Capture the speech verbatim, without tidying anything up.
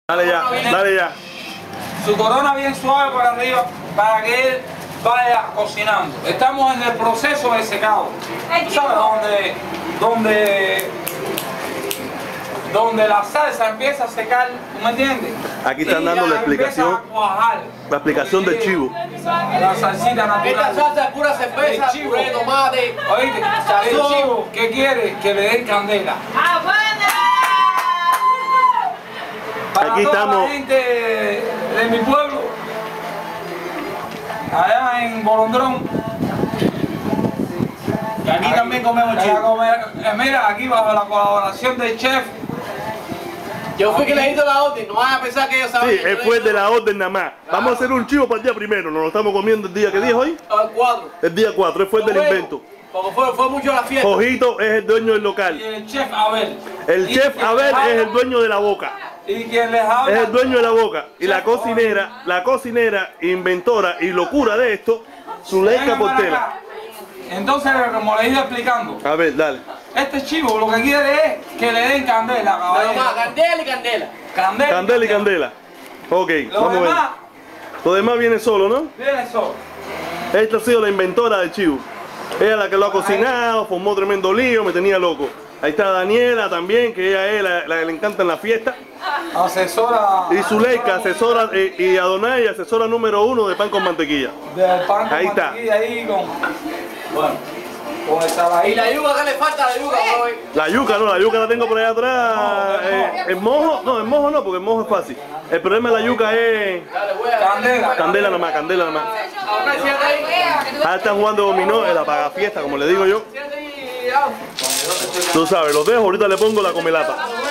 Dale ya, dale ya. Su corona bien suave para arriba para que él vaya cocinando. Estamos en el proceso de secado. ¿Sabes? Donde, donde, donde la salsa empieza a secar, ¿tú me entiendes? Aquí están dando la explicación, la explicación del chivo. La salsita natural. Esta salsa es pura cerveza, chivo. puré de tomate. Oíste, el chivo, ¿qué quiere? Que le den candela. Para Aquí toda estamos. la gente de mi pueblo, allá en Bolondrón. Y aquí también comemos chivo. Mira, aquí bajo la colaboración del chef. Yo fui que le hice la orden, no van a pensar que ellos Sí, saben. él fue de la orden nada más. Vamos a hacer un chivo para el día primero. Nos lo estamos comiendo el día que día hoy. El cuatro. El día cuatro, él fue el del invento. Porque fue, fue mucho la fiesta. Jojito es el dueño del Y local. el chef Abel. El Y chef quien Abel les es habla- el dueño de la boca. Y quien les habla. Es el dueño de la boca. Y la cocinera, la cocinera, inventora y locura de esto, Zuleika Vengan para Portela. acá. Entonces, como les iba explicando, A ver, dale. este chivo lo que quiere es que le den candela, Pero caballero. más, candela y candela. Candela. Candela y candela. Ok, Lo vamos a ver. demás Lo demás viene solo, ¿no? viene solo. Esta ha sido la inventora del chivo. Ella es la que lo ha cocinado, formó tremendo lío, me tenía loco. Ahí está Daniela también, que ella es la, la que le encanta en la fiesta. Asesora. Y Zuleika, asesora, eh, y Adonai, asesora número uno de pan con mantequilla. Del pan con Ahí está. mantequilla ahí con. Bueno. Con el Y saladito. la yuca, ¿qué le falta a la yuca hoy? La yuca, no, la yuca la tengo por allá atrás. Eh, el mojo, no, el mojo no, porque el mojo es fácil. El problema de la yuca es Dale, voy a Candela. candela nada más, candela nada más. Ahora siéntate ahí. Ahora están jugando dominó, el apagafiesta, como le digo yo. Siéntate ahí. Tú sabes, los dejo, ahorita le pongo la comelata.